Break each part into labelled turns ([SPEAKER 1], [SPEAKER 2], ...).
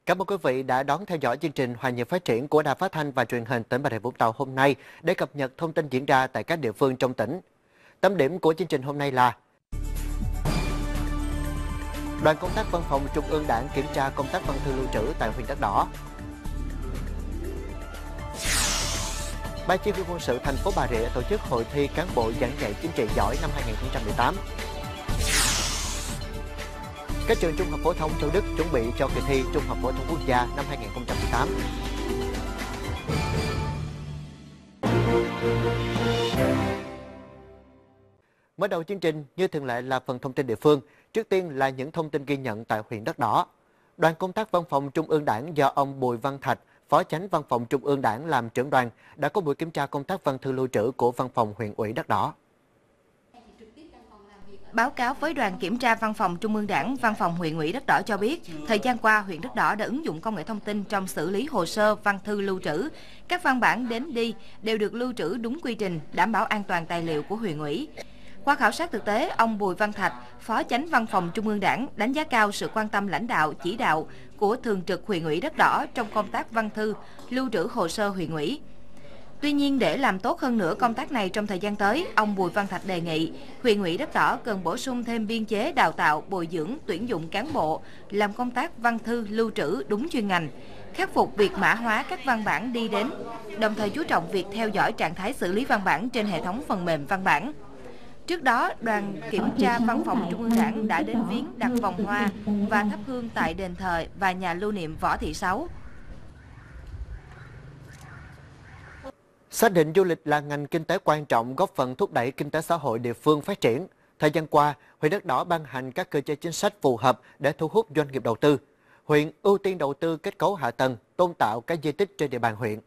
[SPEAKER 1] Cảm ơn quý vị đã đón theo dõi chương trình Hòa nhịp phát triển của Đài Phát thanh và Truyền hình tỉnh Bà Rịa Vũng Tàu hôm nay để cập nhật thông tin diễn ra tại các địa phương trong tỉnh. Tâm điểm của chương trình hôm nay là đoàn công tác Văn phòng Trung ương Đảng kiểm tra công tác văn thư lưu trữ tại huyện Đất Đỏ. Ban Chỉ huy quân sự thành phố Bà Rịa tổ chức hội thi cán bộ giảng dạy chính trị giỏi năm 2018. Các trường trung học phổ thông Thủ Đức chuẩn bị cho kỳ thi Trung học phổ thông quốc gia năm 2018. Mở đầu chương trình như thường lệ là phần thông tin địa phương. Trước tiên là những thông tin ghi nhận tại huyện Đất Đỏ. Đoàn công tác Văn phòng Trung ương Đảng do ông Bùi Văn Thạch, Phó Chánh Văn phòng Trung ương Đảng làm trưởng đoàn đã có buổi kiểm tra công tác văn thư lưu trữ của Văn phòng huyện ủy Đất Đỏ.
[SPEAKER 2] Báo cáo với đoàn kiểm tra Văn phòng Trung ương Đảng, Văn phòng huyện ủy Đất Đỏ cho biết, thời gian qua, huyện Đất Đỏ đã ứng dụng công nghệ thông tin trong xử lý hồ sơ văn thư lưu trữ. Các văn bản đến đi đều được lưu trữ đúng quy trình, đảm bảo an toàn tài liệu của huyện ủy. Qua khảo sát thực tế, ông Bùi Văn Thạch, Phó Chánh Văn phòng Trung ương Đảng đánh giá cao sự quan tâm lãnh đạo, chỉ đạo của Thường trực huyện ủy Đất Đỏ trong công tác văn thư, lưu trữ hồ sơ huyện ủy. Tuy nhiên, để làm tốt hơn nữa công tác này trong thời gian tới, ông Bùi Văn Thạch đề nghị huyện ủy Đất Đỏ cần bổ sung thêm biên chế đào tạo, bồi dưỡng, tuyển dụng cán bộ làm công tác văn thư lưu trữ đúng chuyên ngành, khắc phục việc mã hóa các văn bản đi đến, đồng thời chú trọng việc theo dõi trạng thái xử lý văn bản trên hệ thống phần mềm văn bản. Trước đó, đoàn kiểm tra Văn phòng Trung ương Đảng đã đến viếng đặt vòng hoa và thắp hương tại đền thờ và nhà lưu niệm Võ Thị Sáu.
[SPEAKER 1] Xác định du lịch là ngành kinh tế quan trọng góp phần thúc đẩy kinh tế xã hội địa phương phát triển. Thời gian qua, huyện Đất Đỏ ban hành các cơ chế chính sách phù hợp để thu hút doanh nghiệp đầu tư. Huyện ưu tiên đầu tư kết cấu hạ tầng, tôn tạo các di tích trên địa bàn huyện.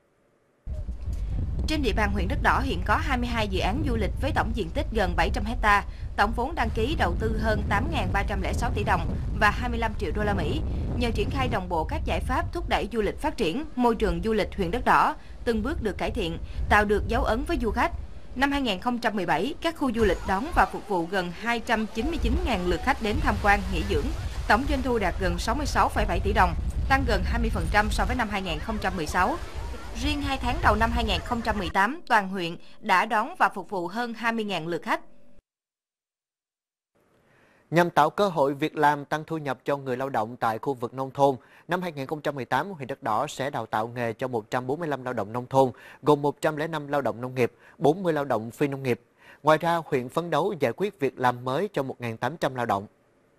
[SPEAKER 2] Trên địa bàn huyện Đất Đỏ hiện có 22 dự án du lịch với tổng diện tích gần 700 ha, tổng vốn đăng ký đầu tư hơn 8.306 tỷ đồng và 25 triệu đô la Mỹ. Nhờ triển khai đồng bộ các giải pháp thúc đẩy du lịch phát triển, môi trường du lịch huyện Đất Đỏ từng bước được cải thiện, tạo được dấu ấn với du khách. Năm 2017, các khu du lịch đón và phục vụ gần 299.000 lượt khách đến tham quan, nghỉ dưỡng. Tổng doanh thu đạt gần 66,7 tỷ đồng, tăng gần 20% so với năm 2016. Riêng 2 tháng đầu năm 2018, toàn huyện đã đón và phục vụ hơn 20.000 lượt khách.
[SPEAKER 1] Nhằm tạo cơ hội việc làm, tăng thu nhập cho người lao động tại khu vực nông thôn, năm 2018, huyện Đất Đỏ sẽ đào tạo nghề cho 145 lao động nông thôn, gồm 105 lao động nông nghiệp, 40 lao động phi nông nghiệp. Ngoài ra, huyện phấn đấu giải quyết việc làm mới cho 1.800 lao động.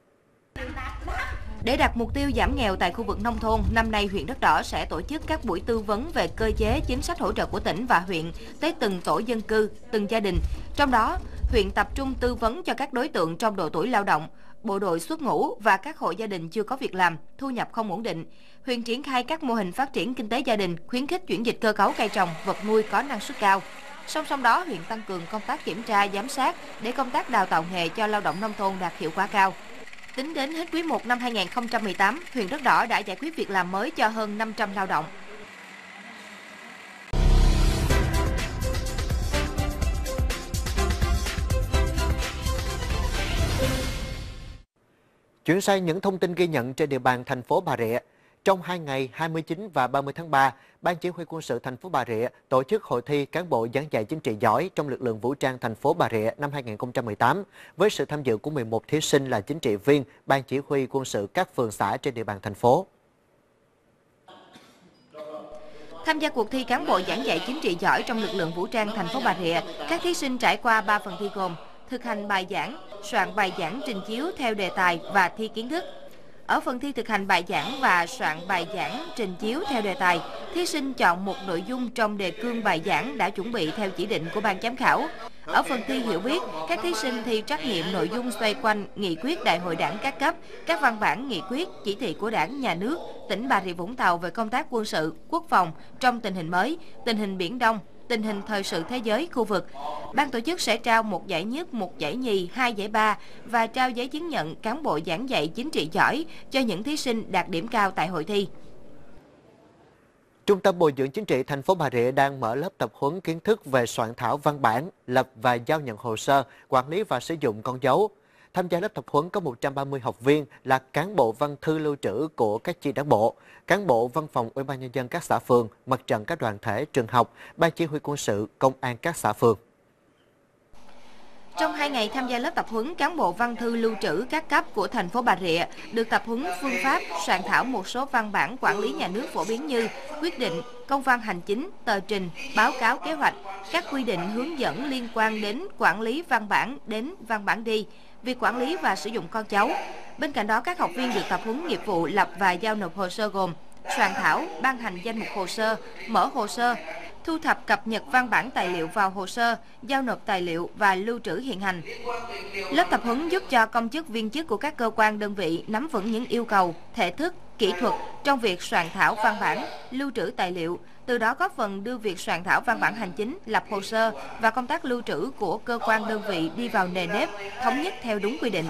[SPEAKER 2] Để đạt mục tiêu giảm nghèo tại khu vực nông thôn, năm nay huyện Đất Đỏ sẽ tổ chức các buổi tư vấn về cơ chế chính sách hỗ trợ của tỉnh và huyện tới từng tổ dân cư, từng gia đình. Trong đó, huyện tập trung tư vấn cho các đối tượng trong độ tuổi lao động, bộ đội xuất ngũ và các hộ gia đình chưa có việc làm, thu nhập không ổn định. Huyện triển khai các mô hình phát triển kinh tế gia đình, khuyến khích chuyển dịch cơ cấu cây trồng, vật nuôi có năng suất cao. Song song đó, huyện tăng cường công tác kiểm tra, giám sát để công tác đào tạo nghề cho lao động nông thôn đạt hiệu quả cao. Tính đến hết quý 1 năm 2018, huyện Đất Đỏ đã giải quyết việc làm mới cho hơn 500 lao động.
[SPEAKER 1] Chuyển sang những thông tin ghi nhận trên địa bàn thành phố Bà Rịa. Trong 2 ngày 29 và 30 tháng 3, Ban Chỉ huy quân sự thành phố Bà Rịa tổ chức hội thi cán bộ giảng dạy chính trị giỏi trong lực lượng vũ trang thành phố Bà Rịa năm 2018 với sự tham dự của 11 thí sinh là chính trị viên Ban Chỉ huy quân sự các phường xã trên địa bàn thành phố.
[SPEAKER 2] Tham gia cuộc thi cán bộ giảng dạy chính trị giỏi trong lực lượng vũ trang thành phố Bà Rịa, các thí sinh trải qua 3 phần thi gồm thực hành bài giảng, soạn bài giảng trình chiếu theo đề tài và thi kiến thức. Ở phần thi thực hành bài giảng và soạn bài giảng trình chiếu theo đề tài, thí sinh chọn một nội dung trong đề cương bài giảng đã chuẩn bị theo chỉ định của ban giám khảo. Ở phần thi hiểu biết, các thí sinh thi trắc nghiệm nội dung xoay quanh nghị quyết đại hội đảng các cấp, các văn bản nghị quyết, chỉ thị của Đảng, Nhà nước, tỉnh Bà Rịa Vũng Tàu về công tác quân sự, quốc phòng trong tình hình mới, tình hình Biển Đông, tình hình thời sự thế giới, khu vực. Ban tổ chức sẽ trao 1 giải nhất, 1 giải nhì, 2 giải ba và trao giấy chứng nhận cán bộ giảng dạy chính trị giỏi cho những thí sinh đạt điểm cao tại hội thi.
[SPEAKER 1] Trung tâm Bồi dưỡng Chính trị thành phố Bà Rịa đang mở lớp tập huấn kiến thức về soạn thảo văn bản, lập và giao nhận hồ sơ, quản lý và sử dụng con dấu. Tham gia lớp tập huấn có 130 học viên là cán bộ văn thư lưu trữ của các chi đảng bộ, cán bộ văn phòng Ủy ban nhân dân các xã phường, mặt trận các đoàn thể, trường học, ban chỉ huy quân sự, công an các xã phường.
[SPEAKER 2] Trong 2 ngày tham gia lớp tập huấn, cán bộ văn thư lưu trữ các cấp của thành phố Bà Rịa được tập huấn phương pháp soạn thảo một số văn bản quản lý nhà nước phổ biến như quyết định, công văn hành chính, tờ trình, báo cáo kế hoạch, các quy định hướng dẫn liên quan đến quản lý văn bản đến văn bản đi, việc quản lý và sử dụng con cháu. Bên cạnh đó, các học viên được tập huấn nghiệp vụ lập và giao nộp hồ sơ gồm soạn thảo, ban hành danh mục hồ sơ, mở hồ sơ, thu thập cập nhật văn bản tài liệu vào hồ sơ, giao nộp tài liệu và lưu trữ hiện hành. Lớp tập huấn giúp cho công chức viên chức của các cơ quan đơn vị nắm vững những yêu cầu, thể thức, kỹ thuật trong việc soạn thảo văn bản, lưu trữ tài liệu, từ đó góp phần đưa việc soạn thảo văn bản hành chính, lập hồ sơ và công tác lưu trữ của cơ quan đơn vị đi vào nề nếp, thống nhất theo đúng quy định.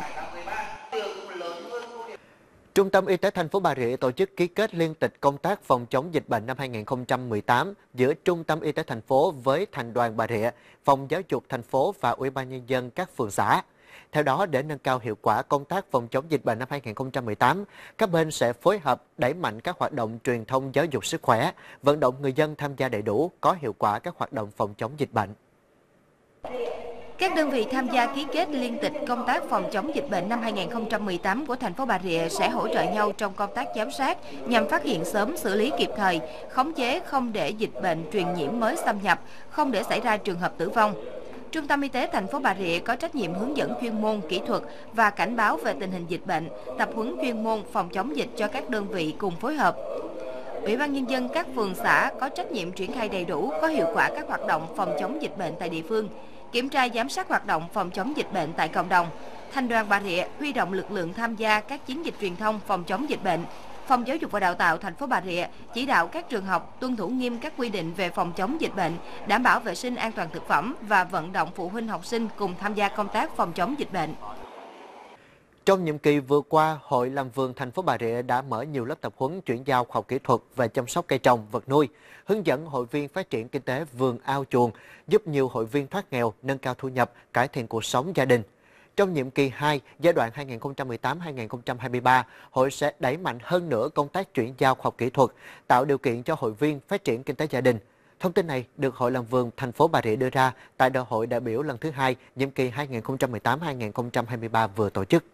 [SPEAKER 1] Trung tâm Y tế thành phố Bà Rịa tổ chức ký kết liên tịch công tác phòng chống dịch bệnh năm 2018 giữa Trung tâm Y tế thành phố với Thành đoàn Bà Rịa, Phòng Giáo dục thành phố và Ủy ban nhân dân các phường xã. Theo đó, để nâng cao hiệu quả công tác phòng chống dịch bệnh năm 2018, các bên sẽ phối hợp đẩy mạnh các hoạt động truyền thông giáo dục sức khỏe, vận động người dân tham gia đầy đủ, có hiệu quả các hoạt động phòng chống dịch bệnh.
[SPEAKER 2] Các đơn vị tham gia ký kết liên tịch công tác phòng chống dịch bệnh năm 2018 của thành phố Bà Rịa sẽ hỗ trợ nhau trong công tác giám sát nhằm phát hiện sớm, xử lý kịp thời, khống chế không để dịch bệnh truyền nhiễm mới xâm nhập, không để xảy ra trường hợp tử vong. Trung tâm Y tế thành phố Bà Rịa có trách nhiệm hướng dẫn chuyên môn, kỹ thuật và cảnh báo về tình hình dịch bệnh, tập huấn chuyên môn phòng chống dịch cho các đơn vị cùng phối hợp. Ủy ban nhân dân các phường xã có trách nhiệm triển khai đầy đủ, có hiệu quả các hoạt động phòng chống dịch bệnh tại địa phương, kiểm tra giám sát hoạt động phòng chống dịch bệnh tại cộng đồng. Thành đoàn Bà Rịa huy động lực lượng tham gia các chiến dịch truyền thông phòng chống dịch bệnh. Phòng Giáo dục và Đào tạo thành phố Bà Rịa chỉ đạo các trường học tuân thủ nghiêm các quy định về phòng chống dịch bệnh, đảm bảo vệ sinh an toàn thực phẩm và vận động phụ huynh học sinh cùng tham gia công tác phòng chống dịch bệnh.
[SPEAKER 1] Trong nhiệm kỳ vừa qua, Hội làm vườn thành phố Bà Rịa đã mở nhiều lớp tập huấn chuyển giao khoa học kỹ thuật về chăm sóc cây trồng, vật nuôi, hướng dẫn hội viên phát triển kinh tế vườn ao chuồng, giúp nhiều hội viên thoát nghèo, nâng cao thu nhập, cải thiện cuộc sống gia đình. Trong nhiệm kỳ 2, giai đoạn 2018-2023, Hội sẽ đẩy mạnh hơn nữa công tác chuyển giao khoa học kỹ thuật, tạo điều kiện cho hội viên phát triển kinh tế gia đình. Thông tin này được Hội làm vườn thành phố Bà Rịa đưa ra tại đại hội đại biểu lần thứ 2, nhiệm kỳ 2018-2023 vừa tổ chức.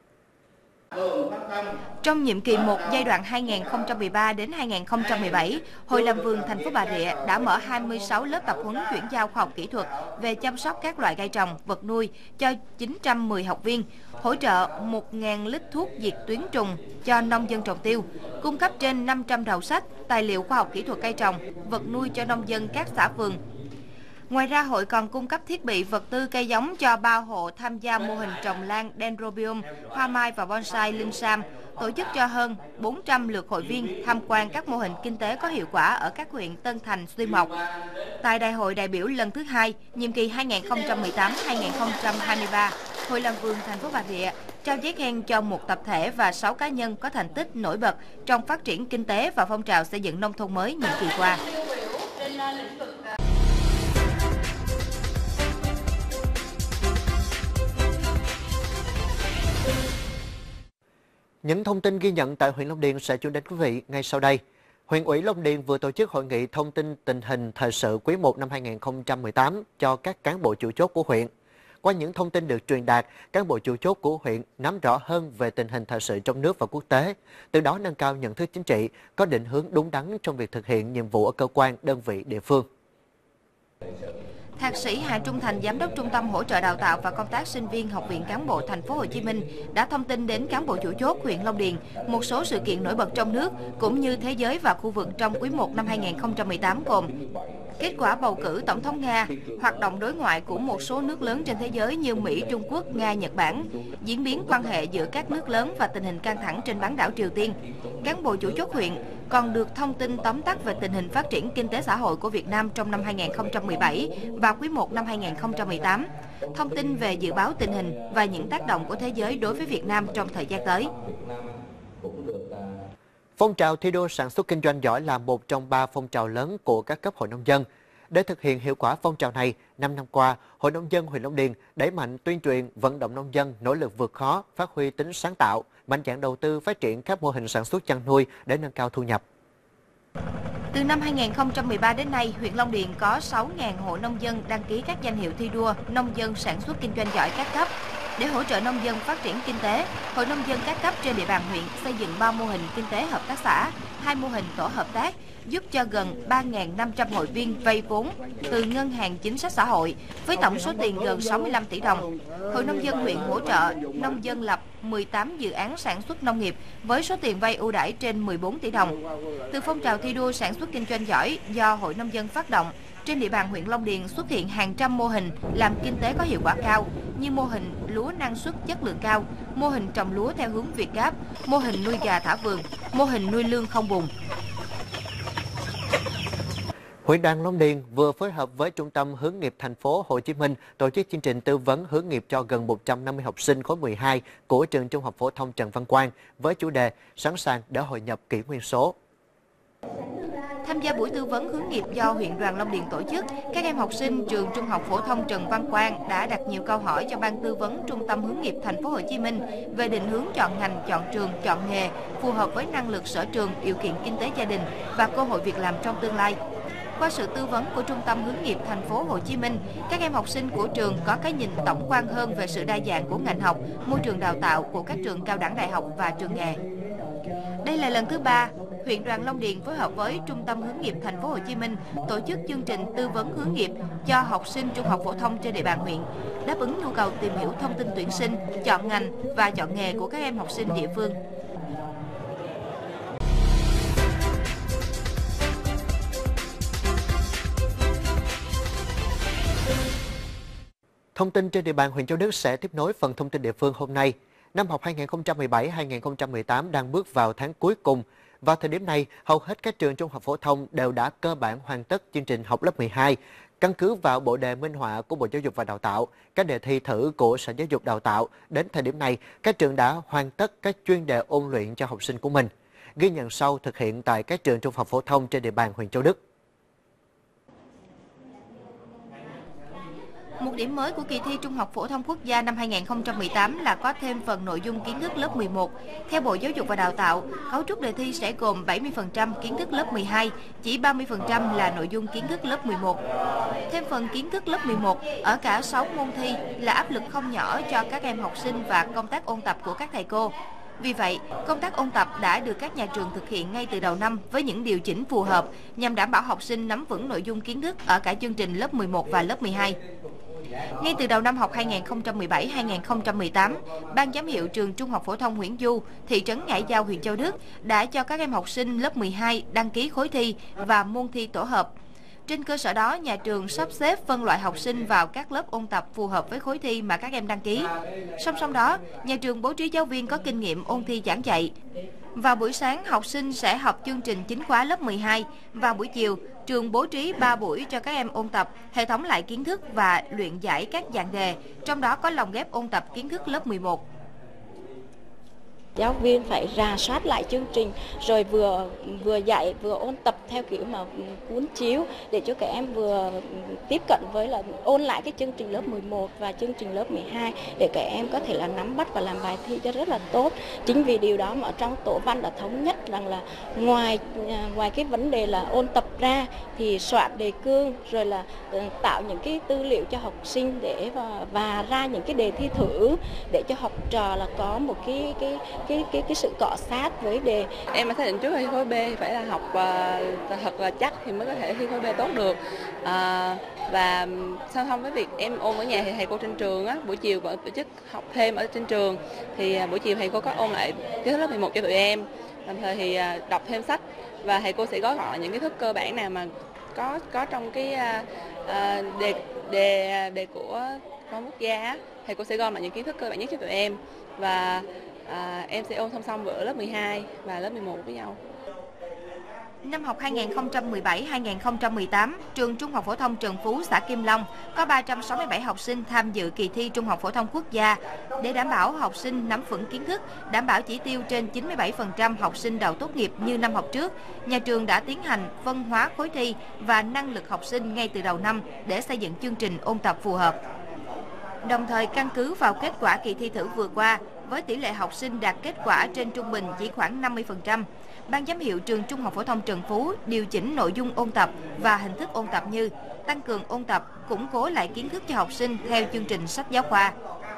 [SPEAKER 2] Trong nhiệm kỳ 1 giai đoạn 2013 đến 2017, Hội làm vườn thành phố Bà Rịa đã mở 26 lớp tập huấn chuyển giao khoa học kỹ thuật về chăm sóc các loại cây trồng, vật nuôi cho 910 học viên, hỗ trợ 1.000 lít thuốc diệt tuyến trùng cho nông dân trồng tiêu, cung cấp trên 500 đầu sách, tài liệu khoa học kỹ thuật cây trồng, vật nuôi cho nông dân các xã phường. Ngoài ra, hội còn cung cấp thiết bị vật tư cây giống cho 3 hộ tham gia mô hình trồng lan Dendrobium, hoa mai và bonsai Linh Sam, tổ chức cho hơn 400 lượt hội viên tham quan các mô hình kinh tế có hiệu quả ở các huyện Tân Thành, Xuyên Mộc. Tại đại hội đại biểu lần thứ 2, nhiệm kỳ 2018-2023, Hội làm vườn thành phố Bà Rịa trao giấy khen cho 1 tập thể và 6 cá nhân có thành tích nổi bật trong phát triển kinh tế và phong trào xây dựng nông thôn mới nhiệm kỳ qua.
[SPEAKER 1] Những thông tin ghi nhận tại huyện Long Điền sẽ chuyển đến quý vị ngay sau đây. Huyện ủy Long Điền vừa tổ chức hội nghị thông tin tình hình thời sự quý 1 năm 2018 cho các cán bộ chủ chốt của huyện. Qua những thông tin được truyền đạt, cán bộ chủ chốt của huyện nắm rõ hơn về tình hình thời sự trong nước và quốc tế, từ đó nâng cao nhận thức chính trị, có định hướng đúng đắn trong việc thực hiện nhiệm vụ ở cơ quan, đơn vị, địa phương.
[SPEAKER 2] Thạc sĩ Hà Trung Thành, Giám đốc Trung tâm Hỗ trợ Đào tạo và Công tác Sinh viên Học viện Cán bộ Thành phố Hồ Chí Minh đã thông tin đến cán bộ chủ chốt huyện Long Điền một số sự kiện nổi bật trong nước cũng như thế giới và khu vực trong quý 1 năm 2018 gồm kết quả bầu cử Tổng thống Nga, hoạt động đối ngoại của một số nước lớn trên thế giới như Mỹ, Trung Quốc, Nga, Nhật Bản, diễn biến quan hệ giữa các nước lớn và tình hình căng thẳng trên bán đảo Triều Tiên. Cán bộ chủ chốt huyện còn được thông tin tóm tắt về tình hình phát triển kinh tế xã hội của Việt Nam trong năm 2017 và quý 1 năm 2018, thông tin về dự báo tình hình và những tác động của thế giới đối với Việt Nam trong thời gian tới.
[SPEAKER 1] Phong trào thi đua sản xuất kinh doanh giỏi là một trong 3 phong trào lớn của các cấp hội nông dân. Để thực hiện hiệu quả phong trào này, 5 năm qua, Hội Nông dân huyện Long Điền đẩy mạnh tuyên truyền, vận động nông dân nỗ lực vượt khó, phát huy tính sáng tạo, mạnh dạn đầu tư phát triển các mô hình sản xuất chăn nuôi để nâng cao thu nhập.
[SPEAKER 2] Từ năm 2013 đến nay, huyện Long Điền có 6.000 hộ nông dân đăng ký các danh hiệu thi đua nông dân sản xuất kinh doanh giỏi các cấp. Để hỗ trợ nông dân phát triển kinh tế, Hội Nông dân các cấp trên địa bàn huyện xây dựng 3 mô hình kinh tế hợp tác xã, 2 mô hình tổ hợp tác, giúp cho gần 3.500 hội viên vay vốn từ Ngân hàng Chính sách Xã hội với tổng số tiền gần 65 tỷ đồng. Hội Nông dân huyện hỗ trợ nông dân lập 18 dự án sản xuất nông nghiệp với số tiền vay ưu đãi trên 14 tỷ đồng. Từ phong trào thi đua sản xuất kinh doanh giỏi do Hội Nông dân phát động, trên địa bàn huyện Long Điền xuất hiện hàng trăm mô hình làm kinh tế có hiệu quả cao như mô hình lúa năng suất chất lượng cao, mô hình trồng lúa theo hướng Việt Gáp, mô hình nuôi gà thả vườn, mô hình nuôi lương không bùn.
[SPEAKER 1] Huyện đoàn Long Điền vừa phối hợp với Trung tâm Hướng nghiệp thành phố Hồ Chí Minh tổ chức chương trình tư vấn hướng nghiệp cho gần 150 học sinh khối 12 của trường Trung học phổ thông Trần Văn Quang với chủ đề sẵn sàng để hội nhập kỷ nguyên số.
[SPEAKER 2] Tham gia buổi tư vấn hướng nghiệp do huyện đoàn Long Điền tổ chức, các em học sinh trường Trung học phổ thông Trần Văn Quang đã đặt nhiều câu hỏi cho ban tư vấn Trung tâm Hướng nghiệp thành phố Hồ Chí Minh về định hướng chọn ngành, chọn trường, chọn nghề phù hợp với năng lực sở trường, điều kiện kinh tế gia đình và cơ hội việc làm trong tương lai. Qua sự tư vấn của Trung tâm Hướng nghiệp thành phố Hồ Chí Minh, các em học sinh của trường có cái nhìn tổng quan hơn về sự đa dạng của ngành học, môi trường đào tạo của các trường cao đẳng đại học và trường nghề. Đây là lần thứ 3, huyện đoàn Long Điền phối hợp với Trung tâm Hướng nghiệp thành phố Hồ Chí Minh tổ chức chương trình tư vấn hướng nghiệp cho học sinh trung học phổ thông trên địa bàn huyện, đáp ứng nhu cầu tìm hiểu thông tin tuyển sinh, chọn ngành và chọn nghề của các em học sinh địa phương.
[SPEAKER 1] Thông tin trên địa bàn huyện Châu Đức sẽ tiếp nối phần thông tin địa phương hôm nay. Năm học 2017-2018 đang bước vào tháng cuối cùng. Vào thời điểm này, hầu hết các trường trung học phổ thông đều đã cơ bản hoàn tất chương trình học lớp 12. Căn cứ vào bộ đề minh họa của Bộ Giáo dục và Đào tạo, các đề thi thử của Sở Giáo dục Đào tạo, đến thời điểm này, các trường đã hoàn tất các chuyên đề ôn luyện cho học sinh của mình. Ghi nhận sau thực hiện tại các trường trung học phổ thông trên địa bàn huyện Châu Đức.
[SPEAKER 2] Một điểm mới của kỳ thi Trung học phổ thông quốc gia năm 2018 là có thêm phần nội dung kiến thức lớp 11. Theo Bộ Giáo dục và Đào tạo, cấu trúc đề thi sẽ gồm 70% kiến thức lớp 12, chỉ 30% là nội dung kiến thức lớp 11. Thêm phần kiến thức lớp 11 ở cả 6 môn thi là áp lực không nhỏ cho các em học sinh và công tác ôn tập của các thầy cô. Vì vậy, công tác ôn tập đã được các nhà trường thực hiện ngay từ đầu năm với những điều chỉnh phù hợp nhằm đảm bảo học sinh nắm vững nội dung kiến thức ở cả chương trình lớp 11 và lớp 12. Ngay từ đầu năm học 2017-2018, Ban giám hiệu trường Trung học phổ thông Nguyễn Du, thị trấn Ngãi Giao, huyện Châu Đức đã cho các em học sinh lớp 12 đăng ký khối thi và môn thi tổ hợp. Trên cơ sở đó, nhà trường sắp xếp phân loại học sinh vào các lớp ôn tập phù hợp với khối thi mà các em đăng ký. Song song đó, nhà trường bố trí giáo viên có kinh nghiệm ôn thi giảng dạy. Vào buổi sáng, học sinh sẽ học chương trình chính khóa lớp 12. Vào buổi chiều, trường bố trí 3 buổi cho các em ôn tập, hệ thống lại kiến thức và luyện giải các dạng đề, trong đó có lồng ghép ôn tập kiến thức lớp 11.
[SPEAKER 3] Giáo viên phải rà soát lại chương trình rồi vừa dạy vừa ôn tập theo kiểu mà cuốn chiếu để cho các em vừa tiếp cận với là ôn lại cái chương trình lớp 11 và chương trình lớp 12 để các em có thể là nắm bắt và làm bài thi cho rất là tốt. Chính vì điều đó mà trong tổ văn đã thống nhất rằng là ngoài cái vấn đề là ôn tập ra thì soạn đề cương rồi là tạo những cái tư liệu cho học sinh để và ra những cái đề thi thử để cho học trò là có một cái sự cọ sát với đề.
[SPEAKER 4] Em đã xác định trước khi khối B phải là học thật là chắc thì mới có thể thi khối B tốt được. Và song song với việc em ôn ở nhà thì thầy cô trên trường á, buổi chiều vẫn tổ chức học thêm ở trên trường thì buổi chiều thầy cô có ôn lại kiến thức lớp 11 cho tụi em. Đồng thời thì đọc thêm sách và thầy cô sẽ gói gọn những kiến thức cơ bản nào mà có trong cái đề của con quốc gia. Thầy cô sẽ gom lại những kiến thức cơ bản nhất cho tụi em và em sẽ ôn song song với lớp 12 và lớp 11 với nhau.
[SPEAKER 2] Năm học 2017-2018, trường Trung học phổ thông Trần Phú, xã Kim Long có 367 học sinh tham dự kỳ thi Trung học phổ thông quốc gia. Để đảm bảo học sinh nắm vững kiến thức, đảm bảo chỉ tiêu trên 97% học sinh đậu tốt nghiệp như năm học trước, nhà trường đã tiến hành phân hóa khối thi và năng lực học sinh ngay từ đầu năm để xây dựng chương trình ôn tập phù hợp. Đồng thời căn cứ vào kết quả kỳ thi thử vừa qua, với tỷ lệ học sinh đạt kết quả trên trung bình chỉ khoảng 50%, Ban giám hiệu trường Trung học phổ thông Trần Phú điều chỉnh nội dung ôn tập và hình thức ôn tập như tăng cường ôn tập, củng cố lại kiến thức cho học sinh theo chương trình sách giáo khoa.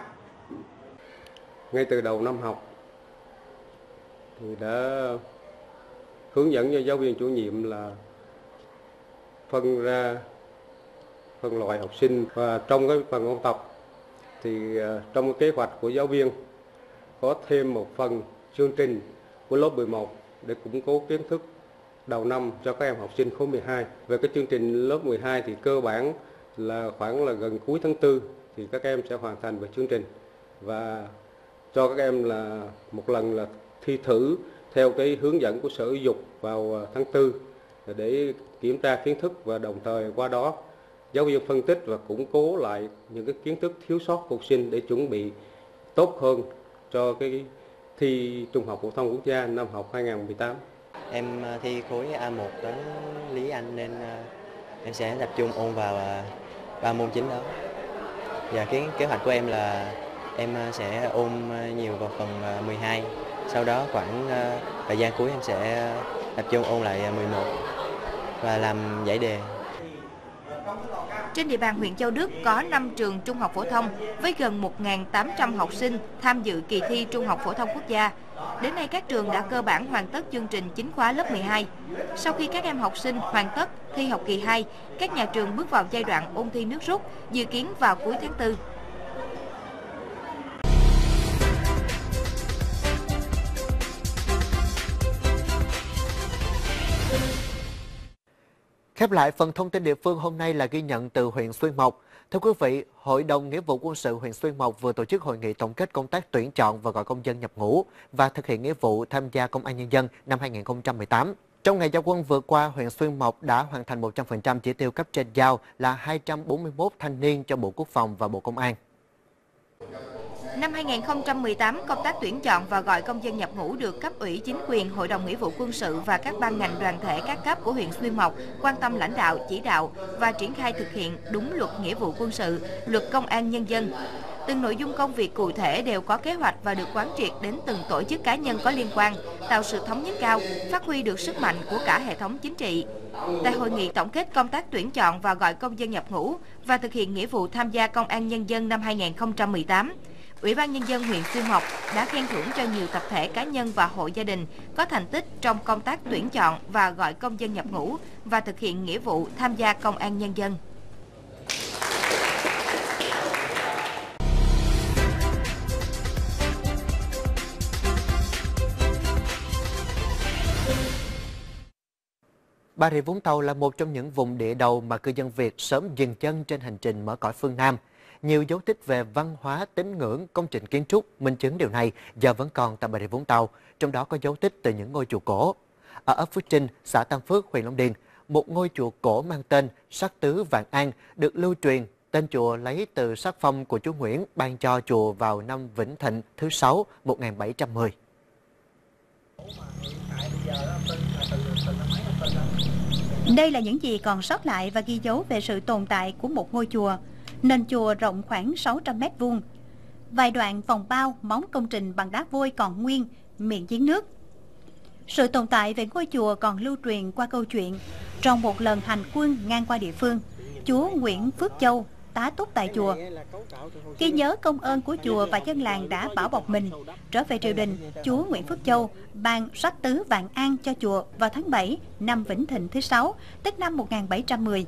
[SPEAKER 5] Ngay từ đầu năm học thì đã hướng dẫn cho giáo viên chủ nhiệm là phân loại học sinh, và trong cái phần ôn tập thì trong cái kế hoạch của giáo viên có thêm một phần chương trình của lớp 11 để củng cố kiến thức đầu năm cho các em học sinh khối 12. Về cái chương trình lớp 12 thì cơ bản là khoảng là gần cuối tháng 4 thì các em sẽ hoàn thành về chương trình, và cho các em là một lần là thi thử theo cái hướng dẫn của Sở Giáo dục vào tháng 4 để kiểm tra kiến thức, và đồng thời qua đó giáo viên phân tích và củng cố lại những cái kiến thức thiếu sót của học sinh để chuẩn bị tốt hơn cho cái thi Trung học phổ thông quốc gia năm học 2018.
[SPEAKER 6] Em thi khối A1 toán lý Anh nên em sẽ tập trung ôn vào 3 môn chính đó. Và cái kế hoạch của em là em sẽ ôn nhiều vào phần 12. Sau đó khoảng thời gian cuối em sẽ tập trung ôn lại 11 và làm giải đề.
[SPEAKER 2] Trên địa bàn huyện Châu Đức có 5 trường trung học phổ thông với gần 1.800 học sinh tham dự kỳ thi Trung học phổ thông quốc gia. Đến nay các trường đã cơ bản hoàn tất chương trình chính khóa lớp 12. Sau khi các em học sinh hoàn tất thi học kỳ 2, các nhà trường bước vào giai đoạn ôn thi nước rút, dự kiến vào cuối tháng 4.
[SPEAKER 1] Khép lại phần thông tin địa phương hôm nay là ghi nhận từ huyện Xuyên Mộc. Thưa quý vị, Hội đồng Nghĩa vụ quân sự huyện Xuyên Mộc vừa tổ chức hội nghị tổng kết công tác tuyển chọn và gọi công dân nhập ngũ và thực hiện nghĩa vụ tham gia Công an Nhân dân năm 2018. Trong ngày giao quân vừa qua, huyện Xuyên Mộc đã hoàn thành 100% chỉ tiêu cấp trên giao là 241 thanh niên cho Bộ Quốc phòng và Bộ Công an.
[SPEAKER 2] Năm 2018, công tác tuyển chọn và gọi công dân nhập ngũ được cấp ủy chính quyền, Hội đồng Nghĩa vụ quân sự và các ban ngành đoàn thể các cấp của huyện Xuyên Mộc quan tâm lãnh đạo, chỉ đạo và triển khai thực hiện đúng luật nghĩa vụ quân sự, luật công an nhân dân. Từng nội dung công việc cụ thể đều có kế hoạch và được quán triệt đến từng tổ chức cá nhân có liên quan, tạo sự thống nhất cao, phát huy được sức mạnh của cả hệ thống chính trị. Tại hội nghị tổng kết công tác tuyển chọn và gọi công dân nhập ngũ và thực hiện nghĩa vụ tham gia Công an Nhân dân năm 2018, Ủy ban Nhân dân huyện Xuyên Mộc đã khen thưởng cho nhiều tập thể, cá nhân và hộ gia đình có thành tích trong công tác tuyển chọn và gọi công dân nhập ngũ và thực hiện nghĩa vụ tham gia Công an Nhân dân.
[SPEAKER 1] Bà Rịa Vũng Tàu là một trong những vùng địa đầu mà cư dân Việt sớm dừng chân trên hành trình mở cõi phương Nam. Nhiều dấu tích về văn hóa, tín ngưỡng, công trình kiến trúc minh chứng điều này giờ vẫn còn tại Bà Rịa Vũng Tàu, trong đó có dấu tích từ những ngôi chùa cổ. Ở ấp Phước Trinh, xã Tam Phước, huyện Long Điền, một ngôi chùa cổ mang tên Sắc Tứ Vạn An được lưu truyền. Tên chùa lấy từ sắc phong của chúa Nguyễn ban cho chùa vào năm Vĩnh Thịnh thứ 6, 1710.
[SPEAKER 7] Đây là những gì còn sót lại và ghi dấu về sự tồn tại của một ngôi chùa. Nền chùa rộng khoảng 600 m². Vài đoạn vòng bao, móng công trình bằng đá vôi còn nguyên, miệng giếng nước. Sự tồn tại về ngôi chùa còn lưu truyền qua câu chuyện. Trong một lần hành quân ngang qua địa phương, chúa Nguyễn Phước Châu tá túc tại chùa. Ghi nhớ công ơn của chùa và dân làng đã bảo bọc mình, trở về triều đình, chúa Nguyễn Phước Châu ban Sắc Tứ Vạn An cho chùa vào tháng 7 năm Vĩnh Thịnh thứ 6, tức năm 1710.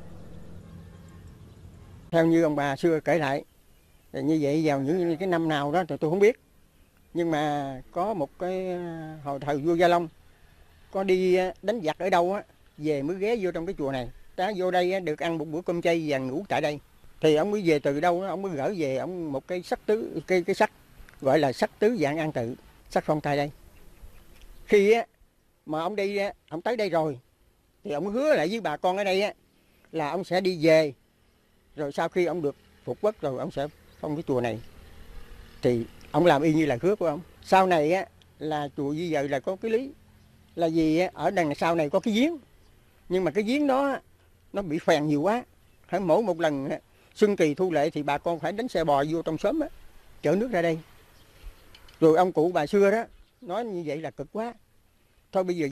[SPEAKER 8] Theo như ông bà xưa kể lại, như vậy vào những cái năm nào đó thì tôi không biết. Nhưng mà có một cái hồi thời vua Gia Long có đi đánh giặc ở đâu á, về mới ghé vô trong cái chùa này. Đã vô đây được ăn một bữa cơm chay và ngủ tại đây. Thì ông mới về từ đâu đó, ông mới gỡ về ông một cái sắc tứ, cái sắc gọi là Sắc Tứ Vạn An tự, sắc phong tại đây. Khi á mà ông đi, ông tới đây rồi thì ông hứa lại với bà con ở đây á, là ông sẽ đi về, rồi sau khi ông được phục quốc rồi ông sẽ phong cái chùa này. Thì ông làm y như là hứa của ông. Sau này á, là chùa di dời là có cái lý là vì ở đằng sau này có cái giếng, nhưng mà cái giếng đó nó bị phèn nhiều quá. Hãy mỗi một lần xuân kỳ thu lệ thì bà con phải đánh xe bò vô trong xóm á, chở nước ra đây. Rồi ông cụ bà xưa đó nói như vậy là cực quá, thôi bây giờ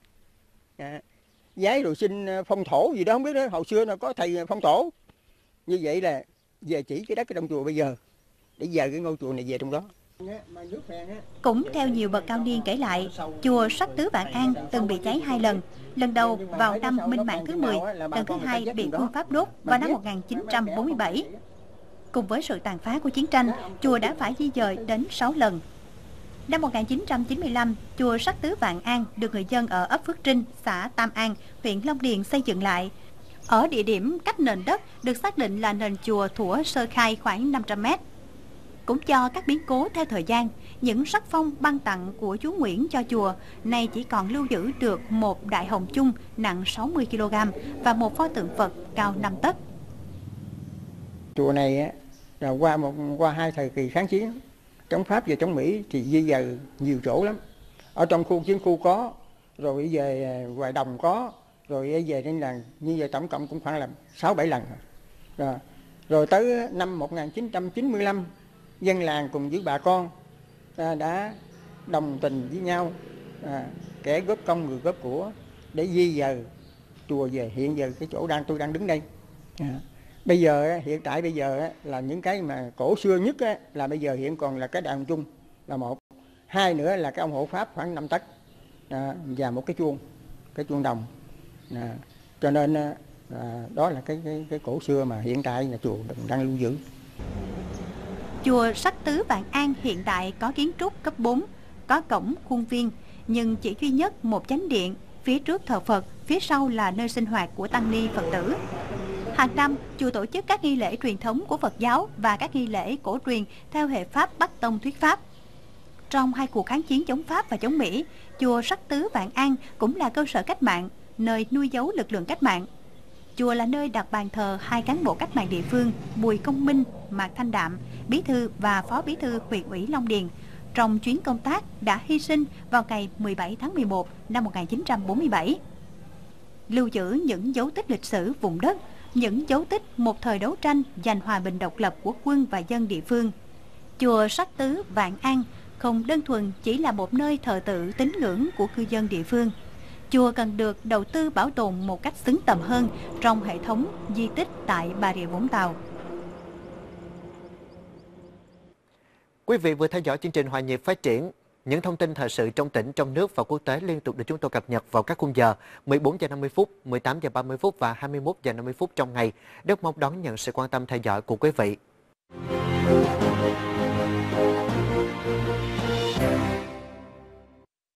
[SPEAKER 8] giái rồi xin phong thổ gì đó không biết đó. Hồi xưa nó có thầy phong thổ, như vậy là về chỉ cái đất ở trong chùa bây giờ để dời cái ngôi chùa này về trong đó.
[SPEAKER 7] Cũng theo nhiều bậc cao niên kể lại, chùa Sắc Tứ Vạn An từng bị cháy 2 lần. Lần đầu vào năm Minh Mạng thứ 10, lần thứ hai bị quân Pháp đốt vào năm 1947. Cùng với sự tàn phá của chiến tranh, chùa đã phải di dời đến 6 lần. Năm 1995, chùa Sắc Tứ Vạn An được người dân ở ấp Phước Trinh, xã Tam An, huyện Long Điền xây dựng lại. Ở địa điểm cách nền đất được xác định là nền chùa thuở sơ khai khoảng 500 m. Cũng do các biến cố theo thời gian, những sắc phong ban tặng của chúa Nguyễn cho chùa nay chỉ còn lưu giữ được một đại hồng chung nặng 60 kg và một pho tượng Phật cao 5 tấc.
[SPEAKER 8] Chùa này là qua 2 thời kỳ kháng chiến, chống Pháp và chống Mỹ thì di dời nhiều chỗ lắm. Ở trong khu chiến khu có, rồi về ngoài đồng có, rồi về nên là như vậy tổng cộng cũng khoảng là 6-7 lần. Rồi tới năm 1995, dân làng cùng với bà con đã đồng tình với nhau, kẻ góp công người góp của để di dời chùa về hiện giờ cái chỗ tôi đang đứng đây. Bây giờ hiện tại bây giờ là những cái mà cổ xưa nhất là bây giờ hiện còn là cái đại hồng chung là một, hai nữa là cái ông hộ pháp khoảng 5 tấc và một cái chuông đồng. Cho nên đó là cái cổ xưa mà hiện tại là chùa đang lưu giữ.
[SPEAKER 7] Chùa Sắc Tứ Vạn An hiện tại có kiến trúc cấp 4, có cổng khuôn viên, nhưng chỉ duy nhất một chánh điện, phía trước thờ Phật, phía sau là nơi sinh hoạt của tăng ni Phật tử. Hàng năm, chùa tổ chức các nghi lễ truyền thống của Phật giáo và các nghi lễ cổ truyền theo hệ Pháp Bắc Tông thuyết Pháp. Trong 2 cuộc kháng chiến chống Pháp và chống Mỹ, chùa Sắc Tứ Vạn An cũng là cơ sở cách mạng, nơi nuôi giấu lực lượng cách mạng. Chùa là nơi đặt bàn thờ 2 cán bộ cách mạng địa phương Bùi Công Minh, Mạc Thanh Đạm, bí thư và phó bí thư huyện ủy Long Điền, trong chuyến công tác đã hy sinh vào ngày 17 tháng 11 năm 1947. Lưu giữ những dấu tích lịch sử vùng đất, những dấu tích một thời đấu tranh giành hòa bình độc lập của quân và dân địa phương. Chùa Sắc Tứ Vạn An không đơn thuần chỉ là một nơi thờ tự tín ngưỡng của cư dân địa phương. Chùa cần được đầu tư bảo tồn một cách xứng tầm hơn trong hệ thống di tích tại Bà Rịa Vũng Tàu.
[SPEAKER 1] Quý vị vừa theo dõi chương trình Hòa nhịp phát triển. Những thông tin thời sự trong tỉnh, trong nước và quốc tế liên tục được chúng tôi cập nhật vào các khung giờ 14 giờ 50 phút, 18 giờ 30 phút và 21 giờ 50 phút trong ngày. Rất mong đón nhận sự quan tâm theo dõi của quý vị.